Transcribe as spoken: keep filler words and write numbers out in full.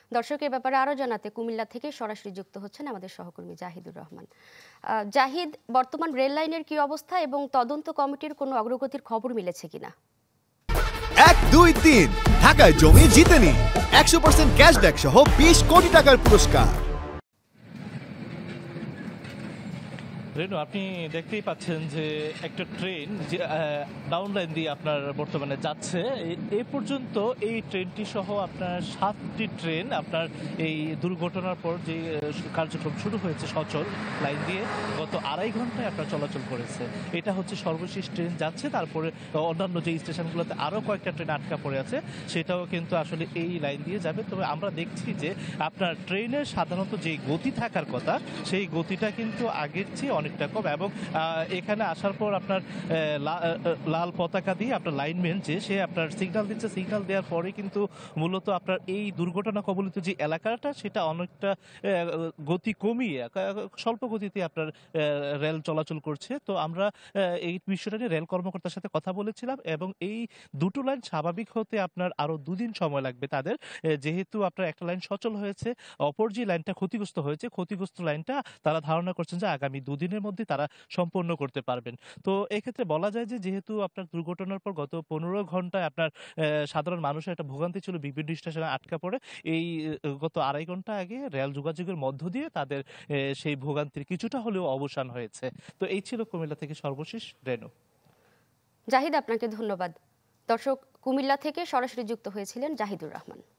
দর্শক এ ব্যাপারে আরো জানাতে কুমিল্লা থেকে সরাসরি যুক্ত হচ্ছেন আমাদের সহকর্মী জাহিদুর রহমান। জাহিদ, বর্তমান রেল লাইনের কি অবস্থা এবং তদন্ত কমিটির কোনো অগ্রগতির খবর মিলেছে কিনা? এক দুই তিন ঢাকায় জমি জিতে নিন একশো পার্সেন্ট ক্যাশব্যাক সহ বিশ কোটি টাকার পুরস্কার। রেনু, আপনি দেখতেই পাচ্ছেন যে একটা ট্রেন যে ডাউন লাইন দিয়ে আপনার বর্তমানে যাচ্ছে। এ পর্যন্ত এই ট্রেনটি সহ আপনার সাতটি ট্রেন আপনার এই দুর্ঘটনার পর যে কার্যক্রম শুরু হয়েছে সচল লাইন দিয়ে গত আড়াই ঘন্টায় আপনার চলাচল করেছে। এটা হচ্ছে সর্বশেষ ট্রেন যাচ্ছে। তারপরে অন্যান্য যে স্টেশনগুলোতে আরও কয়েকটা ট্রেন আটকা পড়ে আছে সেটাও কিন্তু আসলে এই লাইন দিয়ে যাবে। তবে আমরা দেখছি যে আপনার ট্রেনের সাধারণত যে গতি থাকার কথা সেই গতিটা কিন্তু আগের চেয়ে অনেকটা কম। এবং এখানে আসার পর আপনার লাল পতাকা দিয়ে আপনার লাইনম্যান যে সে আপনার সিগন্যাল দিচ্ছে, সিগন্যাল দেওয়ার পরে কিন্তু মূলত আপনার এই দুর্ঘটনা কবলিত যে এলাকাটা সেটা অনেকটা গতি কমিয়ে স্বল্প গতিতে আপনার রেল চলাচল করছে। তো আমরা এই বিষয়টা নিয়ে রেল কর্মকর্তার সাথে কথা বলেছিলাম এবং এই দুটো লাইন স্বাভাবিক হতে আপনার আরো দুদিন সময় লাগবে তাদের, যেহেতু আপনার একটা লাইন সচল হয়েছে, অপর যে লাইনটা ক্ষতিগ্রস্ত হয়েছে ক্ষতিগ্রস্ত লাইনটা তারা ধারণা করছেন যে আগামী দুদিনের মধ্যে তারা সম্পন্ন করতে পারবেন। তো এক্ষেত্রে বলা যায় যে যেহেতু আপনার দুর্ঘটনার পর গত পনেরো ঘন্টায় আপনার সাধারণ মানুষের একটা ভোগান্তি ছিল, বিভিন্ন স্টেশনে আটকা পড়ে, এই গত আড়াই ঘন্টা আগে রেল যোগাযোগের মধ্য দিয়ে তাদের সেই ভোগান্তির কিছুটা হলেও অবসান হয়েছে। তো এই ছিল কুমিল্লা থেকে সর্বশেষ। রেনু। জাহিদ, আপনাকে ধন্যবাদ। দর্শক, কুমিল্লা থেকে সরাসরি যুক্ত হয়েছিলেন জাহিদুর রহমান।